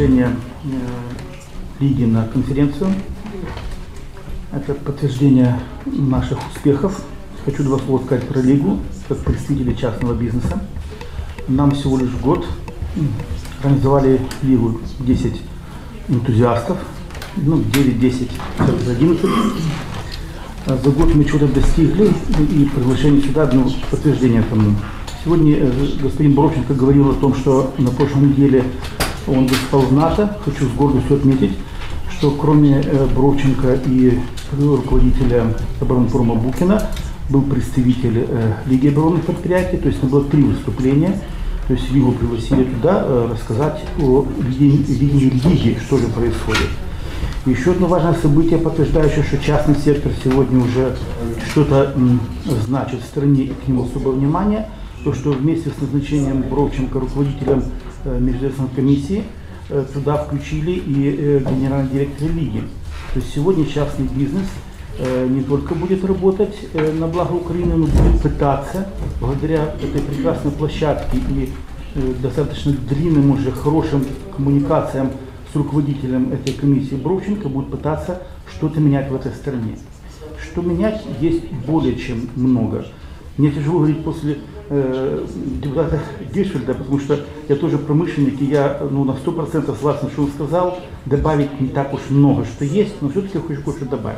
приглашение Лиги на конференцию. Это подтверждение наших успехов. Хочу два слова сказать про Лигу, как представители частного бизнеса. Нам всего лишь год. Организовали Лигу 10 энтузиастов, 9-10, 11. За год мы чего-то достигли, и приглашение сюда одно подтверждение тому. Сегодня господин Бровченко говорил о том, что на прошлой неделе он выступал в НАТО. Хочу с гордостью отметить, что кроме Бровченко и руководителя оборонпрома Букина был представитель Лиги оборонных предприятий, то есть это было 3 выступления. То есть его пригласили туда рассказать о видении Лиги, что же происходит. Еще одно важное событие, подтверждающее, что частный сектор сегодня уже что-то значит в стране и к нему особое внимание, то, что вместе с назначением Бровченко руководителем Межведомственной комиссии туда включили и генерального директора Лиги. То есть сегодня частный бизнес не только будет работать на благо Украины, но будет пытаться, благодаря этой прекрасной площадке и достаточно длинным уже хорошим коммуникациям с руководителем этой комиссии Бровченко, будет пытаться что-то менять в этой стране. Что менять есть более чем много. Мне тяжело говорить после депутата Гиршфельда, потому что я тоже промышленник, и я на 100% согласен, что он сказал, добавить не так уж много, что есть, но все-таки хочу кое-что добавить.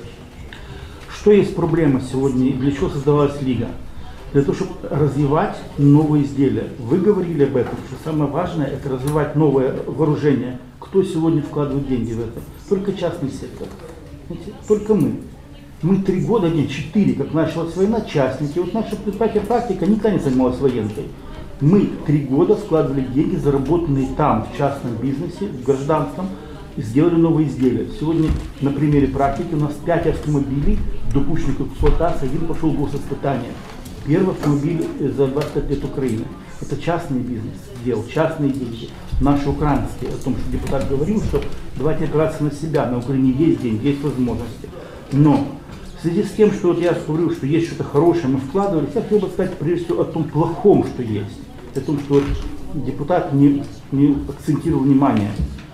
Что есть проблема сегодня и для чего создавалась Лига? Для того, чтобы развивать новые изделия. Вы говорили об этом, что самое важное – это развивать новое вооружение. Кто сегодня вкладывает деньги в это? Только частный сектор. Знаете, только мы. Мы 3 года, нет, 4, как началась война, частники. Вот наша предприятие «Практика» никогда не занималась военкой. Мы 3 года вкладывали деньги, заработанные там, в частном бизнесе, в гражданском, и сделали новые изделия. Сегодня на примере «Практики» у нас 5 автомобилей, допущенных к эксплуатации, 1 пошел в госиспытание. Первый автомобиль за 25 лет Украины. Это частный бизнес сделал, частные деньги, наши украинские. О том, что депутат говорил, что давайте опираться на себя, на Украине есть деньги, есть возможности. Но в связи с тем, что вот я говорил, что есть что-то хорошее, мы вкладывались, я хотел бы сказать прежде всего о том плохом, что есть. О том, что вот депутат не акцентировал внимание.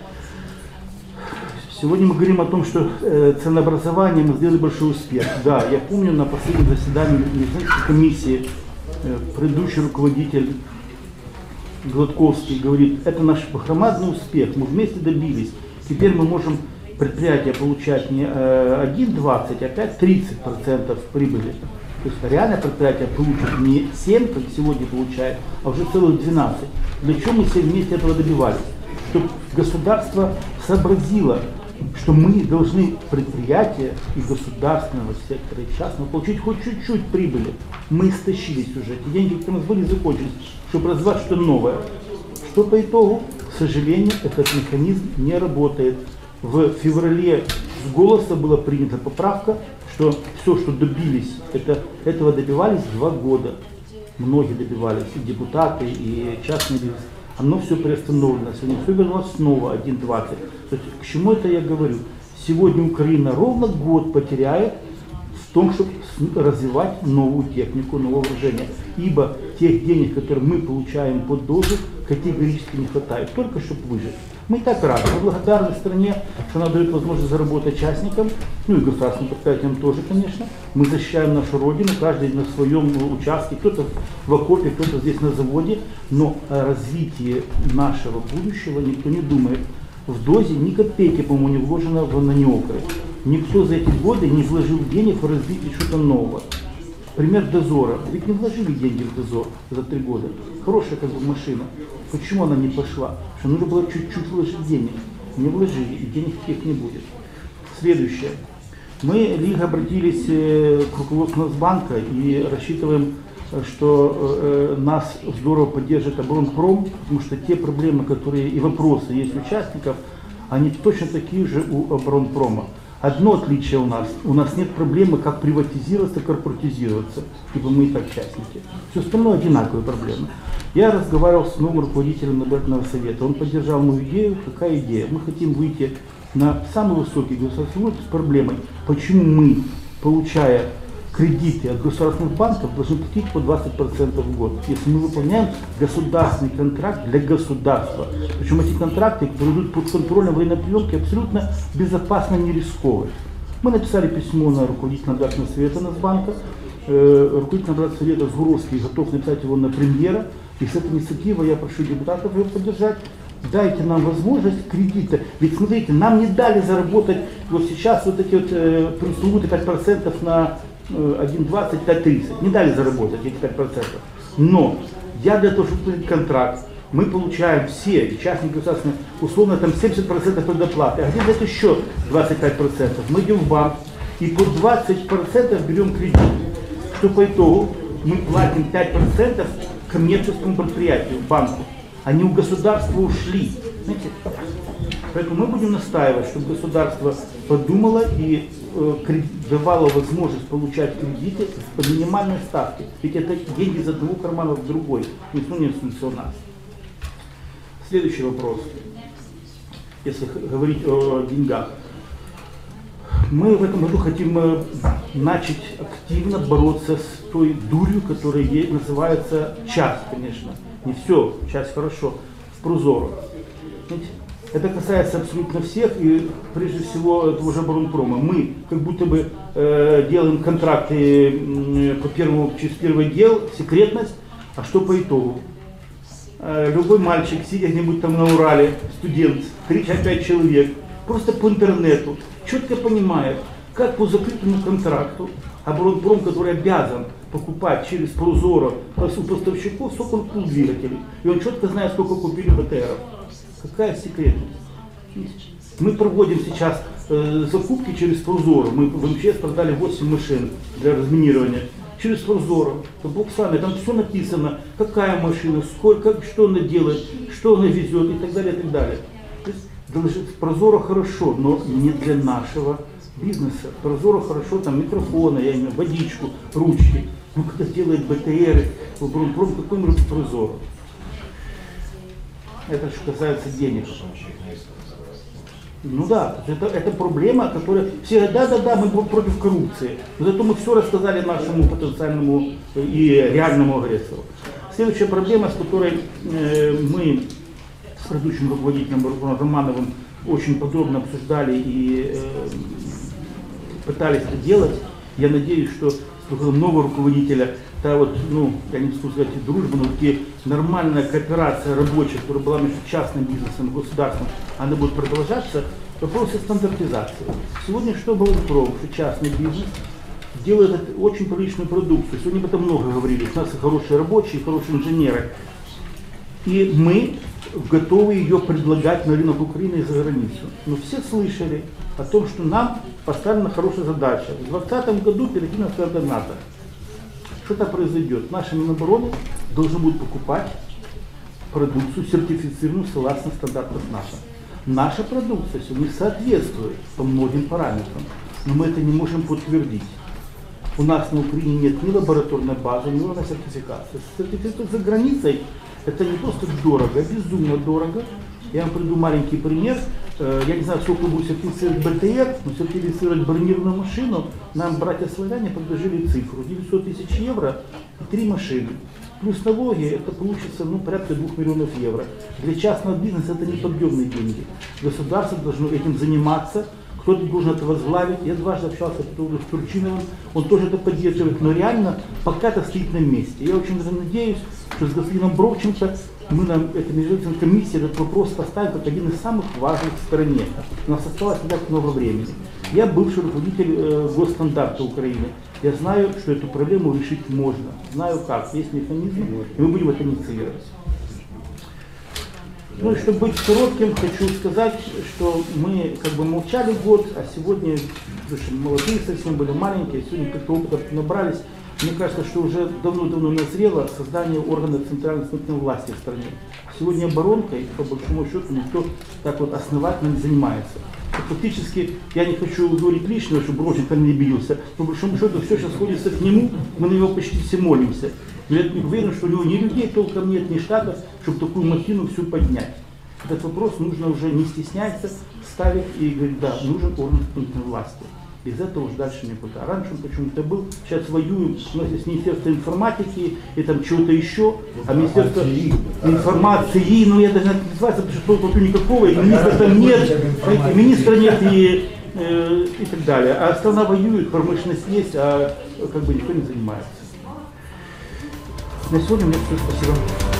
Сегодня мы говорим о том, что ценообразование мы сделали большой успех. Да, я помню на последнем заседании Межведомственной комиссии предыдущий руководитель Гладковский говорит, это наш громадный успех, мы вместе добились. Теперь мы можем предприятие получать не 1,20, а 5-30% прибыли. То есть реально предприятие получит не 7, как сегодня получает, а уже целых 12. Для чего мы все вместе этого добивались? Чтобы государство сообразило, что мы должны предприятия и государственного сектора, и частного получить хоть чуть-чуть прибыли. Мы истощились уже. Эти деньги, которые у нас были, закончились, чтобы развивать что-то новое. Что по итогу? К сожалению, этот механизм не работает. В феврале с голоса была принята поправка, что все, что добились, этого добивались 2 года. Многие добивались, и депутаты, и частный бизнес. Оно все приостановлено. Сегодня все вернулось снова 1,20. То есть, к чему это я говорю? Сегодня Украина ровно год потеряет в том, чтобы развивать новую технику, новое вооружение. Ибо тех денег, которые мы получаем под дозу, категорически не хватает, только чтобы выжить. Мы и так рады, мы благодарны стране, что она дает возможность заработать частникам, и государственным предприятиям тоже, конечно. Мы защищаем нашу родину, каждый на своем участке, кто-то в окопе, кто-то здесь на заводе, но о развитии нашего будущего никто не думает. В дозе ни копейки, по-моему, не вложено в наниокры. Никто за эти годы не вложил денег в развитие что-то нового. Пример дозора. Ведь не вложили деньги в дозор за 3 года. Хорошая машина. Почему она не пошла? Что нужно было чуть-чуть вложить денег. Не вложили, и денег их не будет. Следующее. Мы, Лига, обратились к руководству Нацбанка и рассчитываем, что нас здорово поддержит оборонпром, потому что те проблемы, которые и вопросы есть у участников, они точно такие же у оборонпрома. Одно отличие у нас нет проблемы, как приватизироваться, корпоратизироваться, ибо мы и так частники. Все остальное одинаковые проблемы. Я разговаривал с новым руководителем Нобелевского совета, он поддержал мою идею. Какая идея? Мы хотим выйти на самый высокий государственный уровень с проблемой, почему мы, получая кредиты от государственных банков должны платить по 20% в год, если мы выполняем государственный контракт для государства. Причем эти контракты, которые идут под контролем военной приемки, абсолютно безопасно, не рисковые. Мы написали письмо на руководителя Набережного совета Нацбанка. Руководитель Набережного совета Сгуровский готов написать его на премьера. И с этой инициативой я прошу депутатов его поддержать. Дайте нам возможность кредита. Ведь смотрите, нам не дали заработать вот сейчас вот эти вот пресловутые 5% на 1,20, 5,30. Не дали заработать эти 5%. Но я для того, чтобы купить контракт, мы получаем все, частники государственные, условно там 70% предоплаты, а где-то еще 25%. Мы идем в банк и по 20% берем кредит, что по итогу мы платим 5% коммерческому предприятию, банку. Они у государства ушли. Знаете? Поэтому мы будем настаивать, чтобы государство подумало и давало возможность получать кредиты по минимальной ставке. Ведь это деньги из одного кармана в другой. Никто не институция у нас. Следующий вопрос. Если говорить о деньгах. Мы в этом году хотим начать активно бороться с той дурью, которая называется часть, конечно. Не все, часть хорошо, в Прозоро. Это касается абсолютно всех, и прежде всего того же Оборонпрома. Мы как будто бы делаем контракты через первый дел, секретность, а что по итогу? Любой мальчик, сидя где-нибудь там на Урале, студент, 3-5 человек, просто по интернету, четко понимает, как по закрытому контракту Оборонпром, который обязан покупать через Прозоро у поставщиков, сколько он купил двигателей. И он четко знает, сколько купили БТРов. Какая секретность? Мы проводим сейчас закупки через Прозоро. Мы в МЧС продали 8 машин для разминирования. Через Прозоро, Бог с вами, там все написано, какая машина, сколько, что она делает, что она везет и так далее, и так далее. То есть Прозоро хорошо, но не для нашего бизнеса. Прозоро хорошо, там микрофоны, я имею водичку, ручки. Но когда делает БТРы, Оборонпром, какой мы Прозоро? Это что касается денег. Ну да, это проблема, которая все говорят, да, мы против коррупции. Но зато мы все рассказали нашему потенциальному и реальному агрессору. Следующая проблема, с которой мы с предыдущим руководителем Романовым очень подробно обсуждали и пытались это делать. Я надеюсь, что с нового руководителя, та вот, ну, я не могу сказать дружба, но такие нормальная кооперация рабочих, которая была между частным бизнесом и государством, она будет продолжаться. Вопросы стандартизации. Сегодня что Оборонпром, что частный бизнес делает очень приличную продукцию. Сегодня об этом много говорили. У нас и хорошие рабочие, и хорошие инженеры. И мы готовы ее предлагать на рынок Украины и за границу. Но все слышали о том, что нам поставлена хорошая задача. В 2020 году перейти на стандарт НАТО. Что-то произойдет. Наши Минобороны должны будут покупать продукцию, сертифицированную согласно стандартам НАТО. Наша продукция сегодня соответствует по многим параметрам, но мы это не можем подтвердить. У нас на Украине нет ни лабораторной базы, ни уровня сертификации. Сертифицировать за границей это не просто дорого, а безумно дорого. Я вам приведу маленький пример. Я не знаю, сколько будет сертифицировать БТР, но сертифицировать бронированную машину нам братья-славяне предложили цифру 900 тысяч евро и 3 машины. Плюс налоги, это получится порядка 2 миллионов евро. Для частного бизнеса это неподъемные деньги. Государство должно этим заниматься, кто-то должен это возглавить. Я дважды общался по поводу с Турчиновым, он тоже это поддерживает, но реально пока это стоит на месте. Я очень надеюсь, что с господином Бровченко мы на этой межправительственной комиссии этот вопрос поставим как один из самых важных в стране. У нас осталось не так много времени. Я бывший руководитель госстандарта Украины. Я знаю, что эту проблему решить можно. Знаю как. Есть механизмы, и мы будем это инициировать. Ну и чтобы быть коротким, хочу сказать, что мы как бы молчали год, а сегодня, слушай, молодые совсем были маленькие, сегодня как-то опыта набрались. Мне кажется, что уже давно-давно назрело создание органа центральной исполнительной власти в стране. Сегодня оборонкой, по большому счету, никто так вот основательно не занимается. Фактически, я не хочу говорить лишнего, чтобы Бровченко не обиделся. По большому счету, все сейчас сходится к нему, мы на него почти все молимся. Я уверен, что у него ни людей толком нет, ни штатов, чтобы такую махину всю поднять. Этот вопрос нужно уже не стесняться, ставить и говорить, да, нужен орган исполнительной власти. Без этого уже дальше никуда. А раньше он почему-то был, сейчас воюем с Министерством информатики и там чего-то еще, а Министерство информации, ну я даже не называется, потому что толку никакого, и министра там нет, и министра нет, и так далее. А страна воюет, промышленность есть, а как бы никто не занимается. На сегодня у меня все, спасибо.